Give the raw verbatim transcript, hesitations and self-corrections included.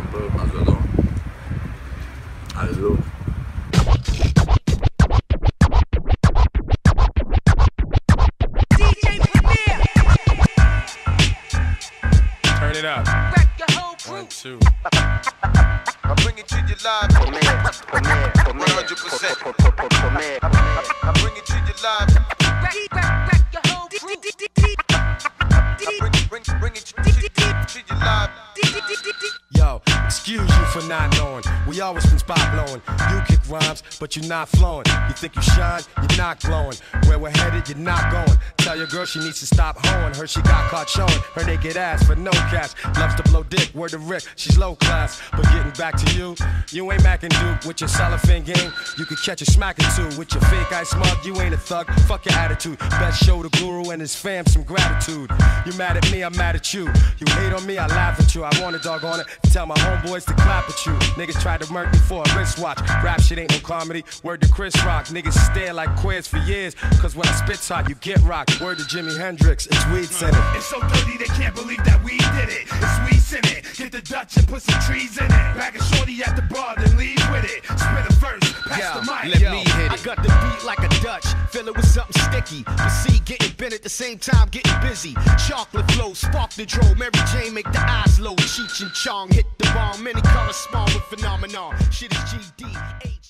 un peu más de todo. Algo. Turn it up. One, two. I bring it to you live. one hundred percent. I bring it to you live. I bring, bring, bring it to, to you live. Yo, excuse you for not knowing. We always been spot blowing. You kick rhymes, but you're not flowing. You think you shine, you're not glowing. Where we're headed, you're not going. Tell your girl she needs to stop hoeing. Her she got caught showing her naked ass for no cash. Loves to blow dick, word to Rick, she's low class. But getting back to you, you ain't Mac and Duke with your cellophane game. You could catch a smack or two with your fake ice smug. You ain't a thug, fuck your attitude. Best show the guru and his fam some gratitude. You mad at me, I'm mad at you. You hate on me, I laugh at you. I want a dog on it. Tell my homeboys to clap at you. Niggas tried to murk me for a wristwatch. Rap shit ain't no comedy. Word to Chris Rock. Niggas stare like queers for years. Cause when I spit hot, you get rocked. Word to Jimi Hendrix. It's weed scented. It's so dirty they can't believe that we did it. It's weed scented. Get the Dutch and put some trees in it. Bag a shorty at the bar, then leave with it. Spit a verse, pass Yo, the mic. let Yo, me hit it. I got the beat like a Dutch. Fill it with something sticky. But see, getting bent at the same time, getting busy. Chocolate flow, spark the drove. Mary Jane make the eyes low. Cheech and Chong hit the bomb. Many correspond with phenomenon. Shit is G D.